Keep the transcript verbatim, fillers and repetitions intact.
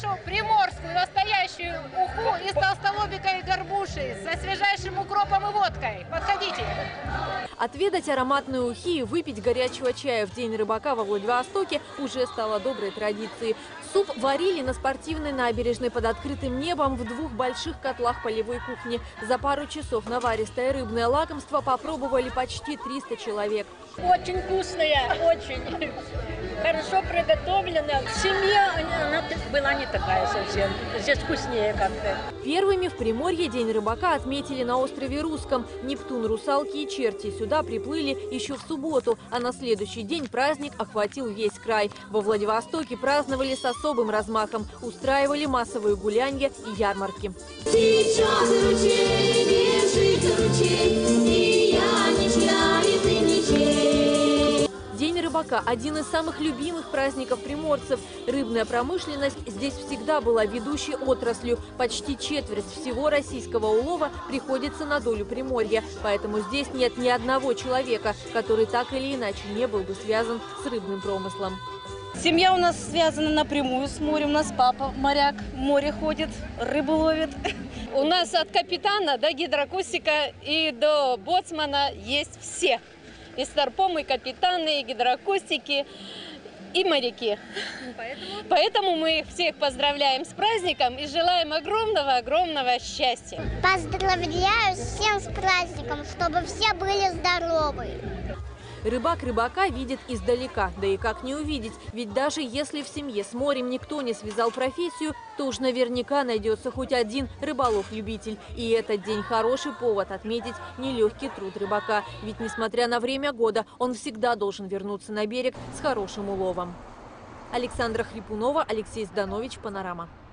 нашу приморскую настоящую уху из толстолобика и горбуши со свежайшим укропом и водкой. Подходите. Отведать ароматной ухи и выпить горячего чая в День рыбака во Владивостоке уже стало доброй традицией. Суп варили на спортивной набережной под открытым небом в двух больших котлах полевой кухни. За пару часов наваристое рыбное лакомство попробовали почти триста человек. Очень вкусная, очень хорошо приготовленная. В семье она была не такая совсем, здесь вкуснее как-то. Первыми в Приморье День рыбака отметили на острове Русском. Нептун, русалки и черти сюда приплыли еще в субботу, а на следующий день праздник охватил весь край. Во Владивостоке праздновали с особым размахом, устраивали массовые гулянья и ярмарки. Сейчас ручей, бежит ручей, и я ничья, и ты ничей. День рыбака – один из самых любимых праздников приморцев. Рыбная промышленность здесь всегда была ведущей отраслью. Почти четверть всего российского улова приходится на долю Приморья. Поэтому здесь нет ни одного человека, который так или иначе не был бы связан с рыбным промыслом. Семья у нас связана напрямую с морем. У нас папа моряк, в море ходит, рыбу ловит. У нас от капитана до гидрокустика и до боцмана есть все. И старпомы, и капитаны, и гидрокустики, и моряки. Поэтому? Поэтому мы их всех поздравляем с праздником и желаем огромного-огромного счастья. Поздравляю всем с праздником, чтобы все были здоровы. Рыбак рыбака видит издалека, да и как не увидеть. Ведь даже если в семье с морем никто не связал профессию, то уж наверняка найдется хоть один рыболов-любитель. И этот день хороший повод отметить нелегкий труд рыбака. Ведь несмотря на время года, он всегда должен вернуться на берег с хорошим уловом. Александра Хрипунова, Алексей Зданович, Панорама.